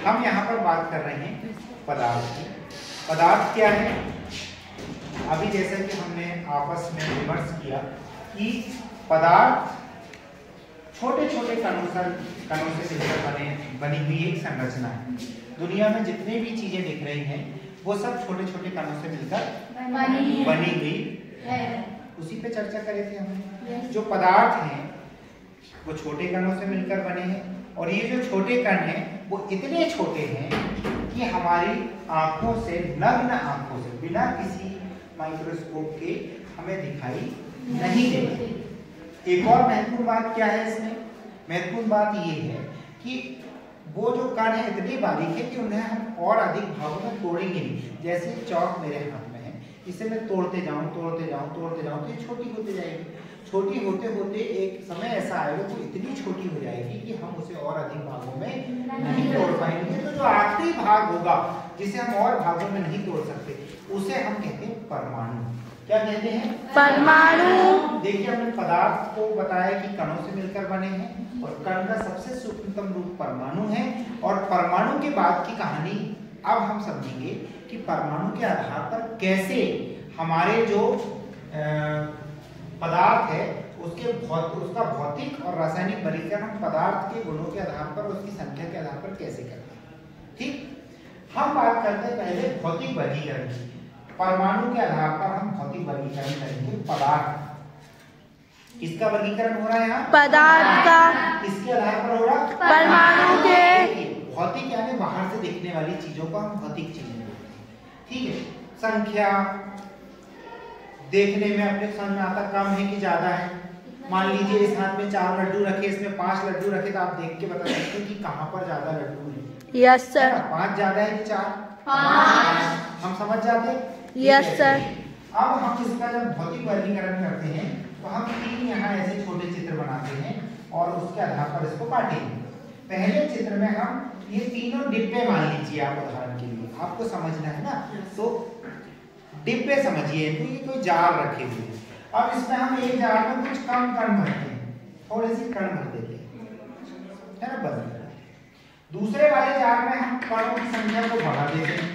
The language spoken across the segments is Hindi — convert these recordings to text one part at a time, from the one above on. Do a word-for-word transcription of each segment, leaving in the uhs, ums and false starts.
हम यहाँ पर बात कर रहे हैं पदार्थ की। पदार्थ क्या है? अभी जैसा कि हमने आपस में विमर्श किया कि पदार्थ छोटे छोटे कणों से कणों से मिलकर बने बनी हुई एक संरचना है। दुनिया में जितने भी चीजें दिख रही हैं वो सब छोटे छोटे कणों से मिलकर बनी, बनी हुई है। उसी पे चर्चा करे थे हम। जो पदार्थ हैं वो छोटे कणों से मिलकर बने हैं और ये जो छोटे कण हैं वो इतने छोटे हैं कि हमारी आंखों से, नग्न आंखों से, बिना किसी माइक्रोस्कोप के हमें दिखाई नहीं देते। एक और महत्वपूर्ण बात क्या है इसमें? महत्वपूर्ण बात ये है कि वो जो कण है इतने बारीक है कि उन्हें हम और अधिक भागों में तोड़ेंगे नहीं। जैसे चौक मेरे हाथ में है, इसे मैं तोड़ते जाऊं तोड़ते जाऊं तोड़ते जाऊं तो ये छोटी होती जाएगी। छोटी होते होते एक समय ऐसा आएगा तो इतनी छोटी हो जाएगी कि हम उसे और अधिक भागों में नहीं तोड़ पाएंगे। तो जो आखिरी भाग होगा जिसे हम और भागों में नहीं तोड़ सकते उसे हम कहते हैं परमाणु। क्या कहते हैं? परमाणु। देखिए हमने पदार्थ को बताया कि कणों से मिलकर बने हैं और कण का सबसे सूक्ष्मतम रूप परमाणु है। और परमाणु के बाद की कहानी अब हम समझेंगे कि परमाणु के आधार पर कैसे हमारे जो पदार्थ है उसके भौत उसका भौतिक और रासायनिक वर्गीकरण हम पदार्थ के गुणों के आधार पर, उसकी संख्या के आधार पर कैसे करते हैं। ठीक, हम बात करते हैं पहले भौतिक वर्गीकरण की। परमाणु के आधार पर हम भौतिक वर्गीकरण करेंगे पदार्थ। किसका वर्गीकरण हो रहा है यहाँ? पदार्थ का। किसके आधार पर हो रहा? परमाणु के। भौतिक यानी बाहर से दिखने वाली चीजों को हम भौतिक चीजें बोलते हैं। ठीक है, संख्या देखने में अपने समझ में आता कम है कि ज्यादा है। मान लीजिए इस हाथ में चार लड्डू रखे, इसमें पांच लड्डू रखे तो आप देख के बता सकते हैं कि कहाँ पर ज्यादा लड्डू है। Yes sir. पांच ज्यादा है कि चार? पांच। हम समझ जाते हैं? Yes sir. अब हम इसका जब भौतिक वर्गीकरण करते हैं तो हम तीन यहाँ ऐसे छोटे चित्र बनाते हैं और उसके आधार पर इसको बांटेंगे। पहले चित्र में हम ये तीनों डिब्बे मान लीजिए, आप उदाहरण के लिए आपको समझना है ना, तो डिब्बे समझिए। तो ये कोई जार रखे हुए हैं। अब इसमें हम एक जार में कुछ कम कण भरते हैं, थोड़ी सी कण भर देते हैं, है ना, बस। दूसरे वाले जार में हम कणों की संख्या को बढ़ा देते हैं,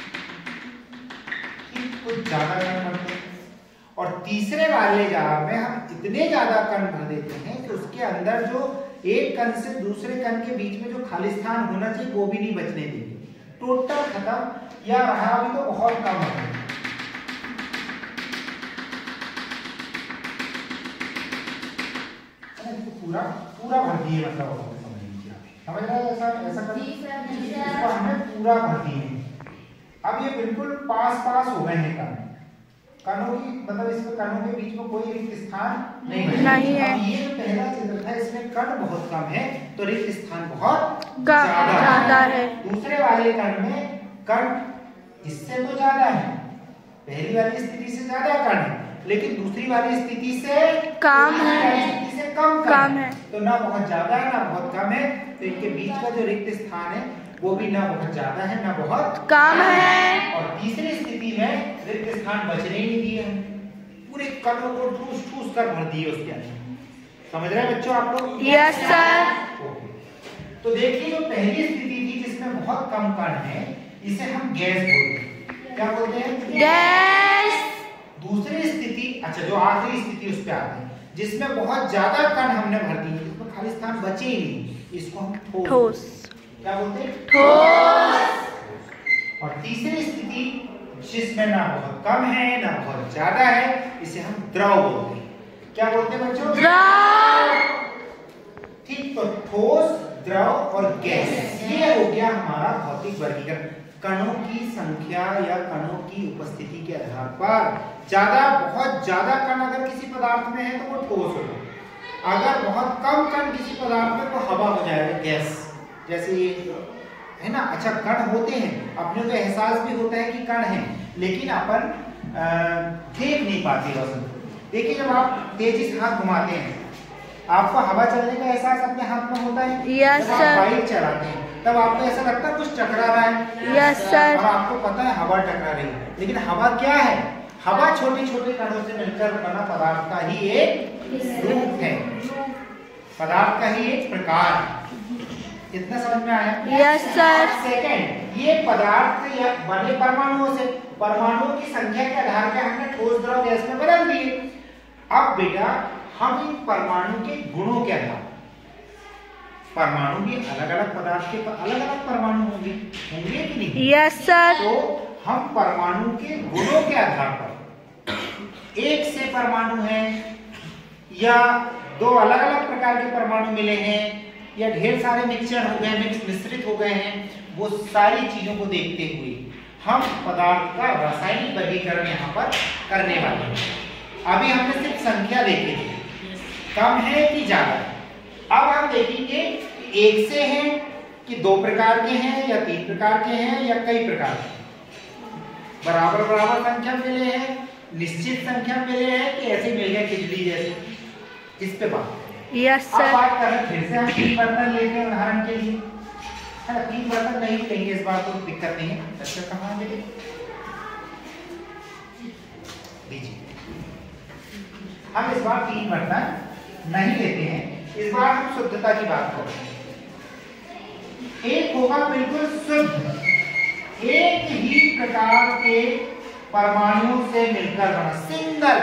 कुछ ज्यादा कण भरते हैं। और तीसरे वाले जार में हम इतने ज्यादा कण भर देते हैं कि उसके अंदर जो एक कण से दूसरे कण के बीच में जो खाली स्थान होना चाहिए वो भी नहीं बचने देंगे, टोटल खत्म। या रहा भी तो बहुत कम है। पूरा पूरा भर दिए, मतलब समझ लीजिए आप, समझ रहे हैं? ऐसा ऐसा करिए, इसको हमने पूरा भर दिए। अब ये बिल्कुल पास पास हो गए हैं कण। कणों की मतलब इसमें कणों के बीच में कोई रिक्त स्थान नहीं है। नहीं है। अब ये जो पहला चित्र था इसमें कण बहुत कम है तो रिक्त स्थान बहुत ज्यादा ज्यादा है।, है। दूसरे वाले कण में कण इससे तो ज्यादा है, पहली वाली स्थिति से ज्यादा कण है, लेकिन दूसरी वाली स्थिति से कम है, स्थिति से कम कम है। तो ना बहुत ज्यादा है ना बहुत कम है। तो इनके बीच का जो रिक्त स्थान है वो भी ना बहुत ज्यादा है ना बहुत कम है। और तीसरी स्थिति में रिक्त स्थान बचने ही नहीं दिए, पूरे कणों को ठूस ठूस कर भर दिए उसके अंदर। समझ रहे हैं बच्चों आप लोग? Yes sir. तो देखिए जो पहली स्थिति थी जिसमें बहुत कम कण है इसे हम गैस बोलते हैं। क्या बोलते हैं? गैस। दूसरी स्थिति, अच्छा जो आखिरी स्थिति उस पे आते हैं जिसमें बहुत ज्यादा कण हमने भर दिए, जिसमें खाली स्थान बचे ही नहीं, इसको हम ठोस, ठोस। क्या बोलते हैं? ठोस। और तीसरी स्थिति जिसमें ना बहुत कम है ना बहुत ज्यादा है इसे हम द्रव बोलते हैं। क्या बोलते हैं बच्चों? द्रव। ठीक, तो ठोस, द्रव और गैस, ये हो गया हमारा भौतिक वर्गीकरण। कणों की संख्या या कणों की उपस्थिति के आधार पर ज्यादा बहुत ज्यादा कण अगर किसी पदार्थ में है तो वो ठोस होगा, अगर बहुत कम कण किसी पदार्थ में तो हवा हो जाएगा, गैस, जैसे ये है ना। अच्छा, कण होते हैं, अपने को एहसास भी होता है कि कण है, लेकिन अपन देख नहीं पाते रोशन। देखिए जब आप तेजी से हाथ घुमाते हैं आपको हवा चलने का एहसास अपने हाथ में होता है। यस जब आप बाइक चलाते हैं तब आपको ऐसा लगता है कुछ टकरा रहा है। Yes sir. और आपको पता है हवा टकरा रही है, लेकिन हवा क्या है? हवा छोटे छोटे कणों से मिलकर बना पदार्थ का ही एक रूप है, पदार्थ का ही एक प्रकार है। इतना समझ में आया? Yes sir. सेकंड, ये पदार्थ या बने परमाणुओं से, परमाणुओं की संख्या के आधार पे हमने ठोस द्रव गैस में बदल दिए। अब बेटा हम इन परमाणु के गुणों के आधार, परमाणु भी अलग अलग पदार्थ के अलग अलग परमाणु होंगे होंगे कि नहीं? Yes sir. तो हम परमाणु के गुणों के आधार पर एक से परमाणु है या दो अलग अलग प्रकार के परमाणु मिले हैं या ढेर सारे मिक्सचर हो गए, मिक्स मिश्रित हो गए हैं, वो सारी चीजों को देखते हुए हम पदार्थ का रासायनिक वर्गीकरण यहाँ पर करने वाले हैं। अभी हमने सिर्फ संख्या देखी थी, कम है कि ज्यादा। अब हम देखेंगे एक से हैं कि दो प्रकार के हैं या तीन प्रकार के हैं या कई प्रकार के, बराबर बराबर संख्या मिले हैं, निश्चित संख्या मिले हैं कि ऐसे मिल गए खिचड़ी जैसे, इस पे बात। यस अब सर। बात करें फिर से हम तीन बर्तन लेते हैं उदाहरण के लिए, है ना? तीन बर्तन नहीं लेंगे, इस बात को दिक्कत नहीं है। अच्छा कहाँ ले दीजिए, हम इस बार तीन बर्तन नहीं लेते हैं, इस बार हम शुद्धता की बात करते हैं। एक होगा बिल्कुल शुद्ध, एक ही प्रकार के परमाणुओं से मिलकर बना, सिंगल,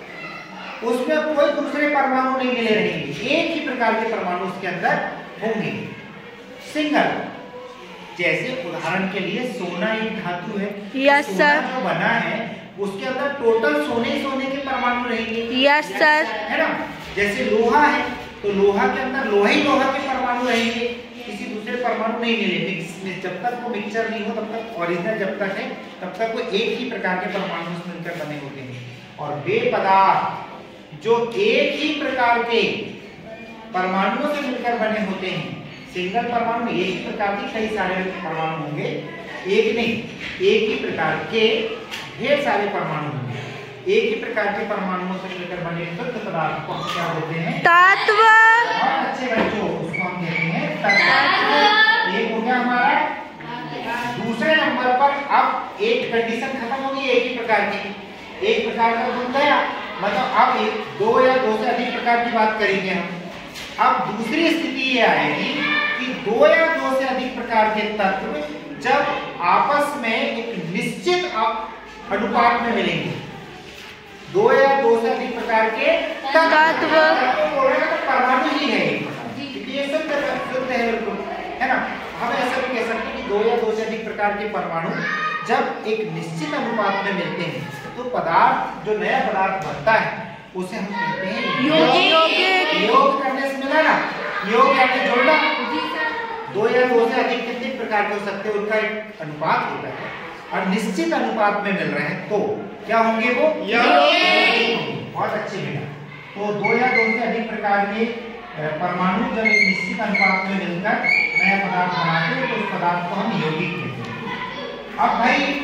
उसमें कोई दूसरे परमाणु नहीं मिले रहेंगे, एक ही प्रकार के परमाणु उसके अंदर होंगे, सिंगल। जैसे उदाहरण के लिए सोना एक धातु है, यस सोना सर। जो बना है उसके अंदर टोटल सोने ही सोने के परमाणु रहेंगे, यस सर। है ना? जैसे लोहा है तो लोहा के अंदर लोहा ही लोहा के परमाणु रहेंगे, किसी दूसरे परमाणु नहीं मिले। मिक्स जब तक वो मिक्सचर नहीं हो तब तक, ओरिजिनल जब तक है तब तक वो एक ही प्रकार के परमाणु से मिलकर बने होते हैं। और वे पदार्थ जो एक ही प्रकार के परमाणुओं से मिलकर बने होते हैं, सिंगल परमाणु एक ही प्रकार के कई सारे परमाणु होंगे, एक नहीं, एक ही प्रकार के ढेर सारे परमाणु होंगे, एक ही प्रकार के परमाणुओं से मिलकर बने शुद्ध पदार्थ को हम क्या बोलते हैं? तत्व। और अच्छे बच्चों उसको हम कहते हैं तत्व। एक हो गया हमारा। दूसरे नंबर पर अब एक कंडीशन खत्म होगी, एक ही प्रकार की, एक प्रकार का गुण गया, मतलब अब एक दो या दो से अधिक प्रकार की बात करेंगे हम। अब दूसरी स्थिति ये आएगी कि दो या दो से अधिक प्रकार के तत्व जब आपस में एक निश्चित अनुपात में मिलेंगे, दो या दो से अधिक प्रकार के तत्व, परमाणु ही है, ये शुद्ध शुद्ध है बिल्कुल, है ना? हम ऐसा भी कह सकते हैं कि दो या दो से अधिक प्रकार के परमाणु जब एक निश्चित अनुपात में मिलते हैं तो पदार्थ, जो नया पदार्थ बनता है उसे हम कहते हैं यौगिक। योग करने से मिला ना, योग यानी जोड़ना। दो या दो से अधिक कितने प्रकार के हो सकते हैं, उनका एक अनुपात होता है और निश्चित अनुपात में मिल रहे हैं तो क्या होंगे वो? यौगिक। बहुत अच्छे मिला। तो दो या दो से अधिक प्रकार के परमाणु जब एक निश्चित अनुपात में मिलकर नया पदार्थ बनाते हैं तो उस पदार्थ को हम यौगिक कहते हैं। अब भाई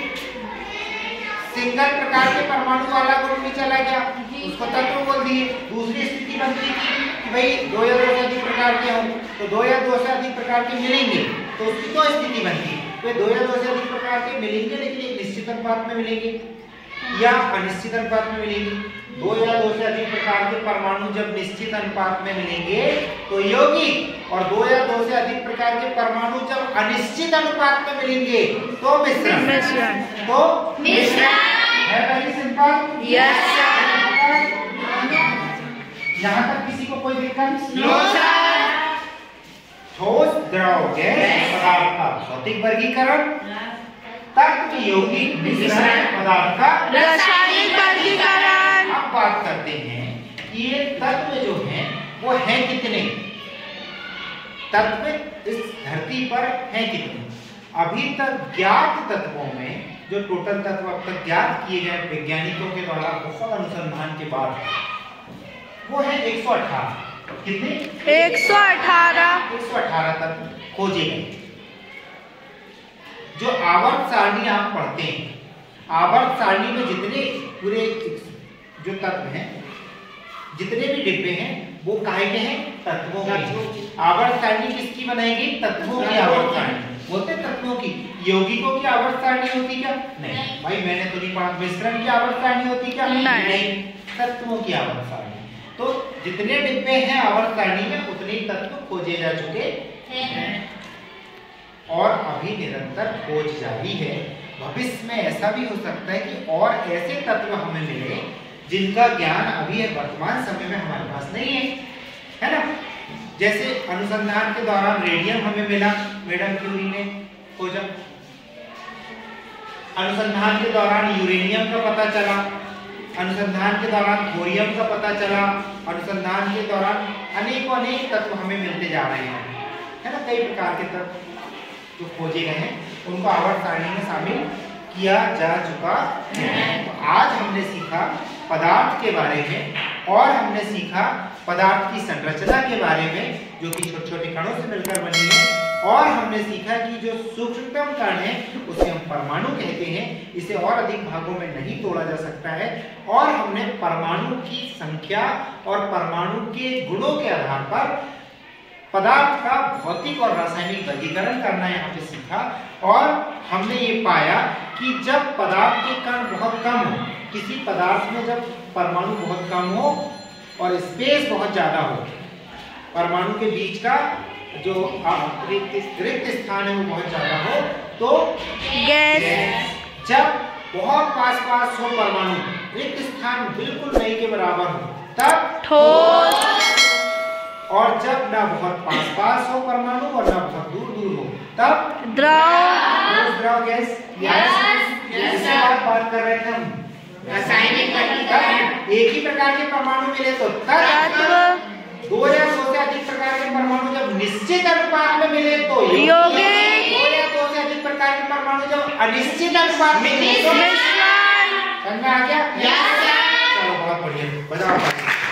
सिंगल प्रकार के परमाणु वाला गुण भी चला गया, उसको तत्व बोल दिए। दूसरी स्थिति बनती थी कि भाई दो या दो से अधिक प्रकार के हों, तो दो या दो से अधिक प्रकार के मिलेंगे तो उसकी दो स्थिति बनती है, तो दो या दो से अधिक प्रकार के मिलेंगे लेकिन एक निश्चित अनुपात में मिलेंगे या अनिश्चित अनुपात में मिलेंगे। दो या दो से अधिक प्रकार के परमाणु जब निश्चित अनुपात में मिलेंगे तो यौगिक, और दो या दो से अधिक प्रकार के परमाणु जब अनिश्चित अनुपात में मिलेंगे तो मिश्रण। मिश्रण। तो मिश्रण है वेरी सिंपल। Yes sir. यहाँ तक किसी को कोई दिक्कत? No sir. ठोस द्रव गैस पदार्थ का भौतिक वर्गीकरण, तत्व यौगिक मिश्रण पदार्थ का रासायनिक वर्गीकरण। अब बात करते हैं कि ये तत्व जो हैं वो हैं कितने, तत्व इस धरती पर हैं कितने। अभी तक ज्ञात तत्वों में जो टोटल तत्व अब तक ज्ञात किए गए वैज्ञानिकों के द्वारा बहुत अनुसंधान के बाद वो है एक सौ अठारह। कितने? एक सौ अठारह। एक सौ अठारह तत्व खोजे गए। जो आवर्त सारणी आप पढ़ते हैं, आवर्त सारणी में जितने पूरे जो तत्व हैं, जितने भी डिब्बे हैं वो काहे के हैं? तत्वों के। आवर्त सारणी किसकी बनाएगी? तत्वों की आवर्त सारणी बोलते हैं। तत्वों की। यौगिकों की आवर्त सारणी होती क्या? नहीं भाई, मैंने तो नहीं पढ़ा। मिश्रण की आवर्त सारणी होती क्या? नहीं। तत्वों की आवर्त सारणी। तो जितने डिब्बे हैं आवर्त सारणी में उतने तत्व खोजे जा चुके और अभी निरंतर खोज जारी है। भविष्य में ऐसा भी हो सकता है कि और ऐसे तत्व हमें मिले जिनका ज्ञान अभी वर्तमान समय में हमारे पास नहीं है, है ना। जैसे अनुसंधान के दौरान रेडियम हमें मिला, मैडम क्यूरी ने खोजा। अनुसंधान के दौरान यूरेनियम का पता चला, अनुसंधान के दौरान थोरियम का पता चला, अनुसंधान के दौरान अनेकों अनेक तत्व हमें मिलते जा रहे हैं, है ना। कई प्रकार के तत्व जो खोजे गए हैं उनको आवर्त सारणी में शामिल किया जा चुका है। तो आज हमने सीखा पदार्थ के बारे में और हमने सीखा पदार्थ की संरचना के बारे में जो कि छोटे छोटे कणों से मिलकर बनी है, और हमने सीखा कि जो सूक्ष्मतम कण है उसे हम परमाणु कहते हैं, इसे और अधिक भागों में नहीं तोड़ा जा सकता है। और हमने परमाणु की संख्या और परमाणु के गुणों के आधार पर पदार्थ का भौतिक और रासायनिक वर्गीकरण करना यहाँ पे सीखा। और हमने ये पाया कि जब पदार्थ के कण बहुत कम हो, किसी पदार्थ में जब परमाणु बहुत कम हो और स्पेस बहुत ज्यादा हो, परमाणु के बीच का जो रिक्त रिक्त स्थान है वो बहुत ज्यादा हो, तो गैस। जब बहुत पास पास हो परमाणु, रिक्त स्थान बिल्कुल नहीं के बराबर हो, तब ठोस। और जब ना बहुत पास पास हो परमाणु और ना बहुत दूर दूर हो, तब द्रव। द्रव गैस। इससे बात बात कर रहे थे हम रासायनिक वर्गीकरण। एक ही प्रकार के परमाणु मिले तो तत्व। दो या दो से अधिक प्रकार के परमाणु जब निश्चित अनुपात में मिले तो यौगिक। दो या दो से अधिक प्रकार के परमाणु जब अनिश्चित अनुपात में मिले तो मिश्रण। समझ में आ गया? Yes sir. चलो बहुत बढ़िया, बजाओ।